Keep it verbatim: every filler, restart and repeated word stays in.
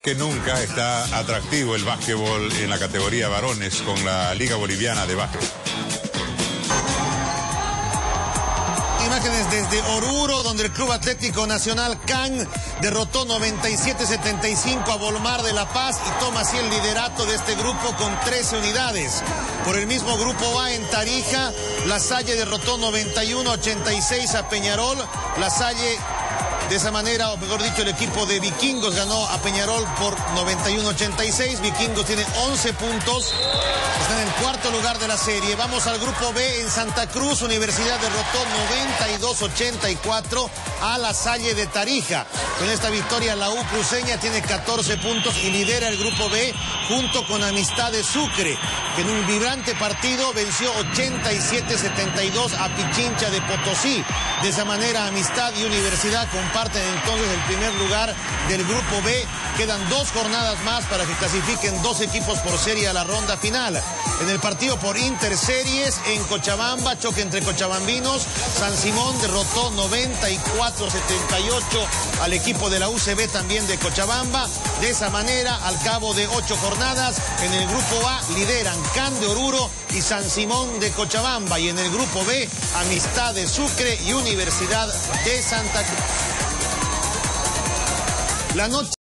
Que nunca está atractivo el básquetbol en la categoría varones con la Liga Boliviana de Básquet. Imágenes desde Oruro, donde el Club Atlético Nacional C A N derrotó noventa y siete a setenta y cinco a Volmar de La Paz y toma así el liderato de este grupo con trece unidades. Por el mismo grupo A en Tarija, La Salle derrotó noventa y uno a ochenta y seis a Peñarol. La Salle, de esa manera, o mejor dicho, el equipo de Vikingos ganó a Peñarol por noventa y uno a ochenta y seis. Vikingos tiene once puntos, está en el cuarto lugar de la serie. Vamos al grupo B en Santa Cruz. Universidad derrotó noventa y dos a ochenta y cuatro a La Salle de Tarija. Con esta victoria la U cruceña tiene catorce puntos y lidera el grupo B junto con Amistad de Sucre, que en un vibrante partido venció ochenta y siete a setenta y dos a Pichincha de Potosí. De esa manera Amistad y Universidad comparten entonces el primer lugar del grupo B. Quedan dos jornadas más para que clasifiquen dos equipos por serie a la ronda final. En el partido por interseries en Cochabamba, choque entre cochabambinos, San Simón derrotó noventa y cuatro a setenta y ocho al equipo de la U C B también de Cochabamba. De esa manera, al cabo de ocho jornadas, en el grupo A lideran C A N de Oruro y San Simón de Cochabamba, y en el grupo B, Amistad de Sucre y Universidad de Santa Cruz. La noche